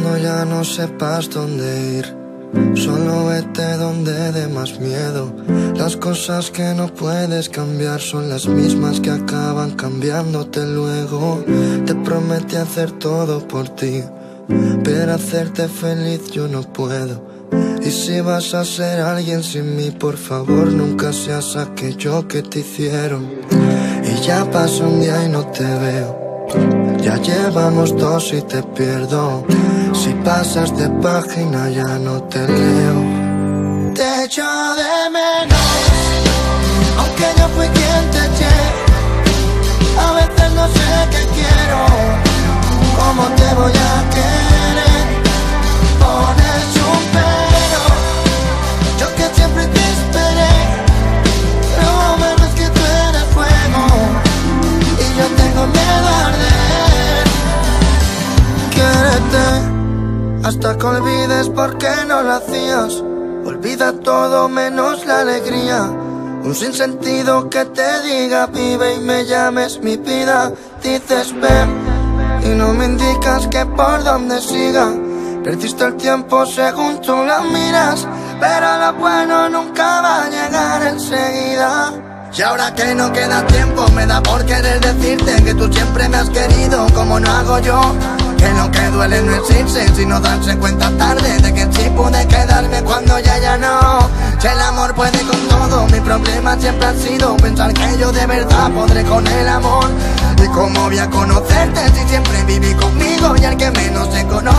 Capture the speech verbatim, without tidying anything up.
cuando ya no sepas dónde ir, solo vete donde dé más miedo. Las cosas que no puedes cambiar son las mismas que acaban cambiándote luego. Te prometí hacer todo por ti, pero hacerte feliz yo no puedo. Y si vas a ser alguien sin mí, por favor nunca seas aquello que te hicieron. Y ya pasa un día y no te veo, ya llevamos dos y te pierdo. Si pasas de página ya no te leo. Te echo de menos, aunque yo fui quien te eché. A veces no sé qué quiero, cómo te voy a querer. Pones un pero, yo que siempre te esperé. Lo bueno es que tú eres fuego y yo tengo miedo a arder. Quiérete hasta que olvides por qué no lo hacías. Olvida todo menos la alegría. Un sinsentido que te diga vive y me llames mi vida. Dices ven y no me indicas que por dónde siga. Perdiste el tiempo según tú la miras, pero lo bueno nunca va a llegar enseguida. Y ahora que no queda tiempo me da por querer decirte que tú siempre me has querido como no hago yo. Que lo que duele no es irse, sino darse cuenta tarde de que sí pude quedarme cuando ya ya no. Si el amor puede con todo, mi problema siempre ha sido pensar que yo de verdad podré con el amor. Y cómo voy a conocerte si siempre viví conmigo y el que menos se conoce